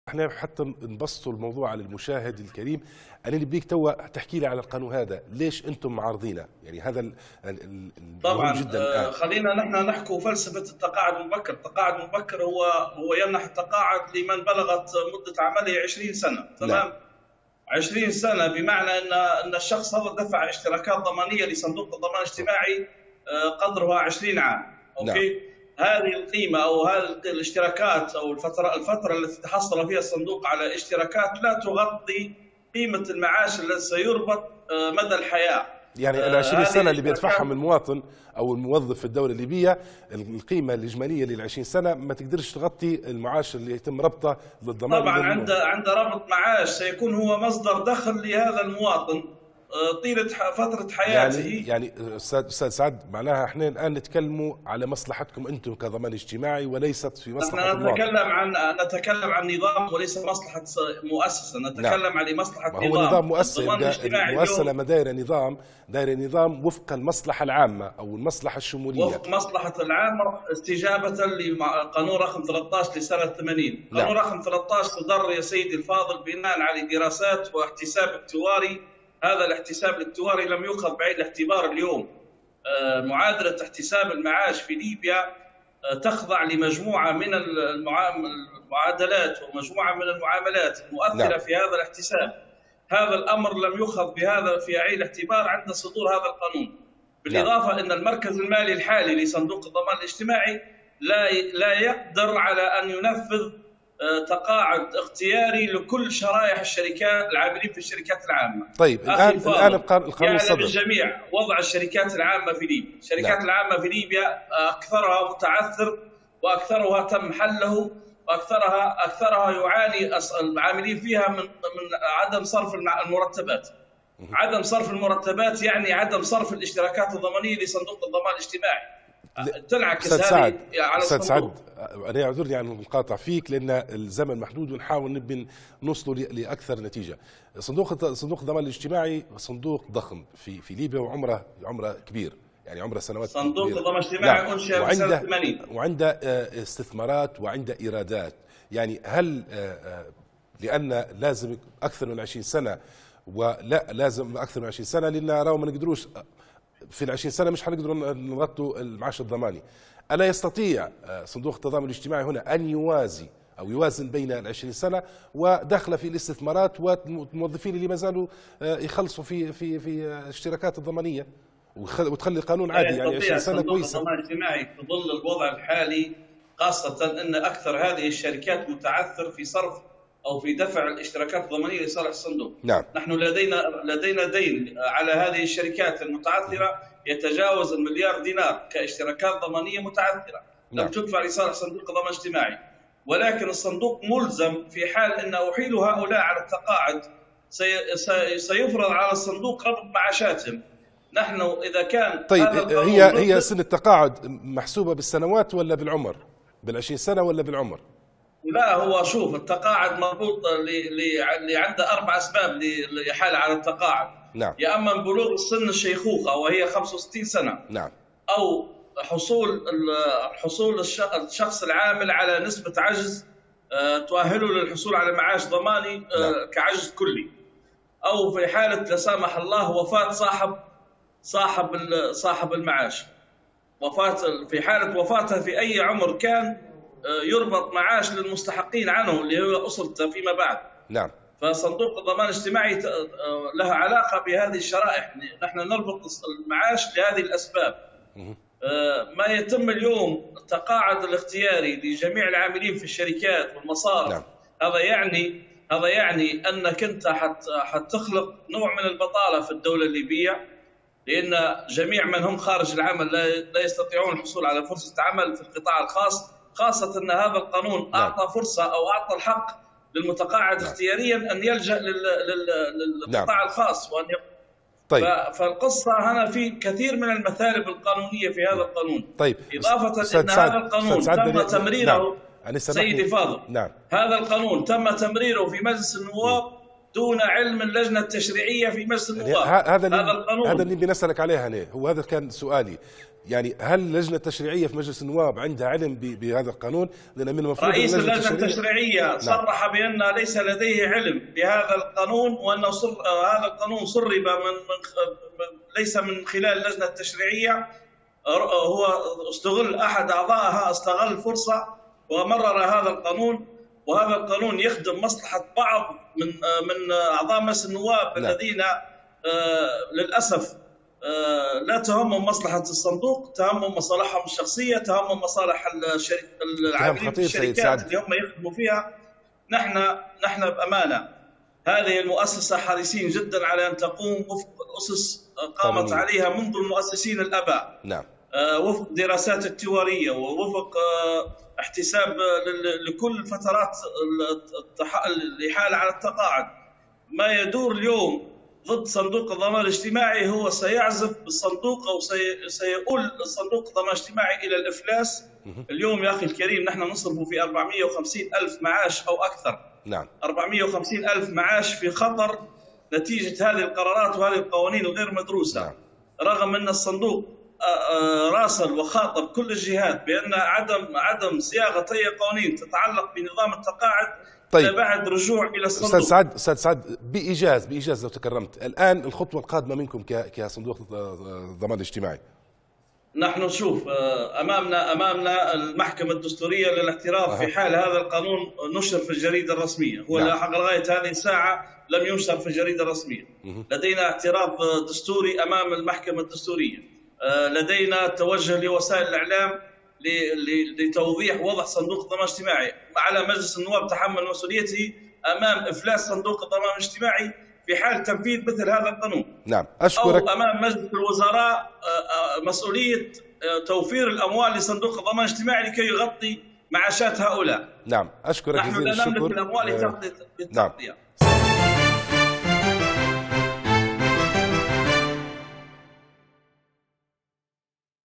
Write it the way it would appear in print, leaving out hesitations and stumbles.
احنا حتى نبسطوا الموضوع على المشاهد الكريم. انا نبيك توا تحكي لي على القانون هذا، ليش انتم معارضينه؟ يعني هذا طبعا مهم جدا الان. خلينا نحن نحكوا فلسفه التقاعد المبكر. التقاعد المبكر هو يمنح التقاعد لمن بلغت مده عمله 20 سنه، تمام؟ 20 سنه بمعنى ان الشخص هذا دفع اشتراكات ضمانيه لصندوق الضمان الاجتماعي قدرها 20 عام، اوكي؟ هذه القيمه او هذه الاشتراكات او الفتره التي تحصل فيها الصندوق على اشتراكات لا تغطي قيمه المعاش الذي سيربط مدى الحياه. يعني ال 20 سنه اللي بيدفعهم المواطن او الموظف في الدوله الليبيه، القيمه الاجماليه لل 20 سنه ما تقدرش تغطي المعاش اللي يتم ربطه للضمان. طبعا عند ربط معاش سيكون هو مصدر دخل لهذا المواطن طيله فتره حياته. يعني استاذ سعد، معناها احنا الان نتكلموا على مصلحتكم انتم كضمان اجتماعي وليست في مصلحه المواطن. نتكلم عن نظام وليس مصلحه مؤسسه، نتكلم عن مصلحه نظام. هو نظام مؤسسه، المؤسسه لما دايره نظام وفق المصلحه العامه او المصلحه الشموليه، وفق مصلحه العامه استجابه لقانون رقم 13 لسنه 80. قانون رقم 13 صدر يا سيدي الفاضل بناء على دراسات واحتساب اكتواري. هذا الاحتساب الاكتواري لم يؤخذ بعين الاعتبار اليوم. معادلة احتساب المعاش في ليبيا تخضع لمجموعة من المعادلات ومجموعة من المعاملات المؤثرة في هذا الاحتساب. هذا الأمر لم يؤخذ في عين الاعتبار عند صدور هذا القانون. بالإضافة أن المركز المالي الحالي لصندوق الضمان الاجتماعي لا يقدر على أن ينفذ تقاعد اختياري لكل شرائح الشركات العاملين في الشركات العامة. طيب الآن القانون يعلم الجميع وضع الشركات العامة في ليبيا. الشركات العامة في ليبيا أكثرها متعثر وأكثرها تم حله وأكثرها يعاني العاملين فيها من عدم صرف المرتبات. عدم صرف المرتبات يعني عدم صرف الاشتراكات الضمانية لصندوق الضمان الاجتماعي. تنعكس هذه على أستاذ سعد، أنا أعذرني عن المقاطعة فيك لأن الزمن محدود ونحاول نبي نوصلوا لأكثر نتيجة. صندوق الضمان الاجتماعي صندوق ضخم في ليبيا وعمره كبير، يعني عمره سنوات. صندوق الضمان الاجتماعي أنشئ في سنة 80 وعنده استثمارات وعنده إيرادات. يعني هل لأن لازم أكثر من 20 سنة ولا لازم أكثر من 20 سنة لأن راهو ما نقدروش في 20 سنة مش حنقدروا نغطوا المعاش الضماني. ألا يستطيع صندوق التضامن الاجتماعي هنا أن يوازن بين 20 سنة ودخل في الاستثمارات والموظفين اللي ما زالوا يخلصوا في الاشتراكات الضمانية وتخلي قانون عادي؟ يعني 20 سنة كويسة. صندوق الضمان الاجتماعي في ظل الوضع الحالي، خاصة أن أكثر هذه الشركات متعثر في صرف أو في دفع الاشتراكات الضمانية لصالح الصندوق. نحن لدينا دين على هذه الشركات المتعثرة يتجاوز $1,000,000,000 كاشتراكات ضمانية متعثرة لم تدفع لصالح صندوق الضمان الاجتماعي. ولكن الصندوق ملزم في حال أن أحيل هؤلاء على التقاعد سيفرض على الصندوق ربط معاشاتهم. نحن إذا كان طيب هي سن التقاعد محسوبة بالسنوات ولا بالعمر؟ بال20 سنة ولا بالعمر؟ لا، هو شوف التقاعد مربوط اللي عنده 4 أسباب لإحالة على التقاعد. يا أما بلوغ السن الشيخوخة وهي 65 سنة. أو حصول الشخص العامل على نسبة عجز تؤهله للحصول على معاش ضماني كعجز كلي. أو في حالة لا سمح الله وفاة صاحب المعاش. في حالة وفاته في أي عمر كان يربط معاش للمستحقين عنه اللي هو أسرته فيما بعد. فصندوق الضمان الاجتماعي له علاقة بهذه الشرائح. نحن نربط المعاش لهذه الأسباب. ما يتم اليوم التقاعد الاختياري لجميع العاملين في الشركات والمصارف. هذا يعني أنك أنت حتخلق نوع من البطالة في الدولة الليبية، لأن جميع من هم خارج العمل لا يستطيعون الحصول على فرصة عمل في القطاع الخاص، خاصة أن هذا القانون أعطى فرصة أو أعطى الحق للمتقاعد اختياريا أن يلجأ للقطاع الخاص وأن طيب. فالقصة هنا في كثير من المثالب القانونية في هذا القانون. طيب. إضافة أن هذا القانون تم تمريره سيدي فاضل. هذا القانون تم تمريره في مجلس النواب دون علم اللجنة التشريعية في مجلس النواب. هذا القانون هذا اللي بنسألك عليه هنا، هو هذا كان سؤالي. يعني هل اللجنة التشريعية في مجلس النواب عندها علم بهذا القانون؟ لأن من المفروض رئيس اللجنة التشريعية صرح بأن ليس لديه علم بهذا القانون، وأن هذا القانون سرب ليس من خلال اللجنة التشريعية. هو أحد أعضائها استغل الفرصة ومرر هذا القانون، وهذا القانون يخدم مصلحة بعض من أعضاء مجلس النواب الذين للأسف لا تهمهم مصلحة الصندوق، تهمهم مصالحهم الشخصية، تهمهم مصالح العاملين في الشركات اللي هم يخدموا فيها. نحن بأمانة هذه المؤسسة حريصين جدا على أن تقوم وفق الأسس قامت عليها منذ المؤسسين الآباء. نعم. وفق دراسات التوارية ووفق احتساب لكل فترات الإحالة على التقاعد. ما يدور اليوم ضد صندوق الضمان الاجتماعي هو سيعزف بالصندوق أو سيقول صندوق الضمان الاجتماعي إلى الإفلاس. اليوم يا أخي الكريم نحن نصرف في 450 ألف معاش أو أكثر. نعم. 450 ألف معاش في خطر نتيجة هذه القرارات وهذه القوانين الغير مدروسة. نعم. رغم أن الصندوق راسل وخاطب كل الجهات بأن عدم صياغة أي قوانين تتعلق بنظام التقاعد بعد رجوع إلى الصندوق. أستاذ سعد بإيجاز لو تكرمت، الآن الخطوة القادمة منكم كصندوق الضمان الاجتماعي؟ نحن نشوف أمامنا المحكمة الدستورية للاعتراف في حال هذا القانون نشر في الجريدة الرسمية. هو لغاية هذه الساعة لم ينشر في الجريدة الرسمية. لدينا اعتراف دستوري أمام المحكمة الدستورية. لدينا توجه لوسائل الإعلام لتوضيح وضع صندوق الضمان الاجتماعي. على مجلس النواب تحمل مسؤوليته أمام إفلاس صندوق الضمان الاجتماعي في حال تنفيذ مثل هذا القانون. نعم. أشكرك. أو أمام مجلس الوزراء مسؤولية توفير الأموال لصندوق الضمان الاجتماعي لكي يغطي معاشات هؤلاء. نعم. أشكرك جزيلا الشكر. نحن لا نملك الأموال لتغطية. نعم.